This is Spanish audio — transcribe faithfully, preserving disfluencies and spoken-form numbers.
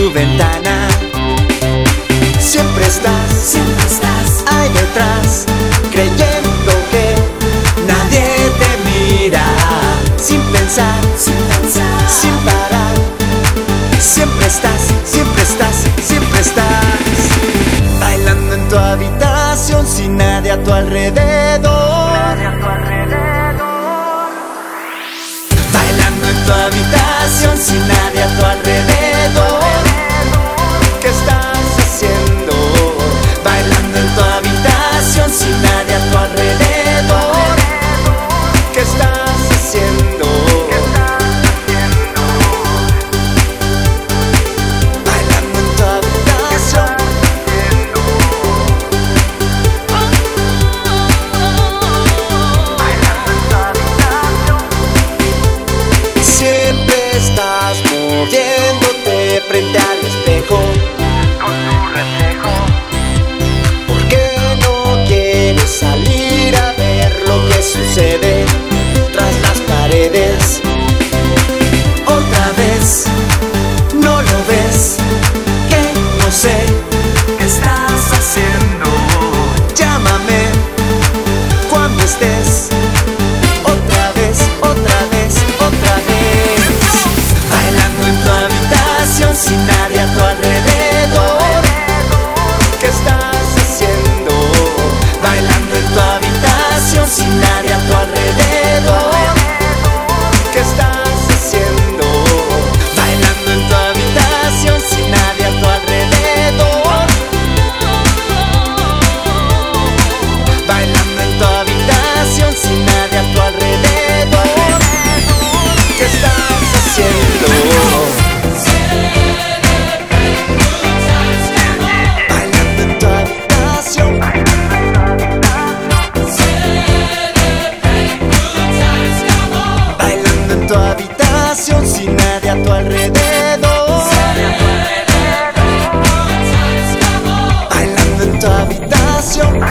tu ventana. Siempre estás, siempre estás ahí detrás, creyendo que nadie te mira. Sin pensar, sin pensar, sin parar. Siempre estás, siempre estás, siempre estás. Bailando en tu habitación sin nadie a tu alrededor. nadie a tu alrededor. Bailando en tu habitación sin nadie a tu alrededor. ¿Qué estás haciendo? Bailando en tu habitación sin nadie a tu alrededor. ¿Qué estás haciendo? Bailando en tu habitación. Siempre estás moviéndote frente al espejo. Con tu reflejo, ¿Por qué no quieres salir a ver lo que sucede tras las paredes? Otra vez, ¿no lo ves? Que no sé ¿qué estás haciendo? Llámame cuando estés. Otra vez, otra vez, otra vez. Bailando en tu habitación sin nadie a tu alrededor. ¿Qué estás haciendo? Bailando en tu habitación sin nadie a tu alrededor. ¿Qué estás haciendo? Bailando en tu habitación sin nadie a tu alrededor. Bailando en tu habitación sin nadie a tu alrededor. ¿Qué estás haciendo? Bailando en tu habitación. Bailando en tu habitación sin nadie a tu alrededor. Bailando en tu habitación.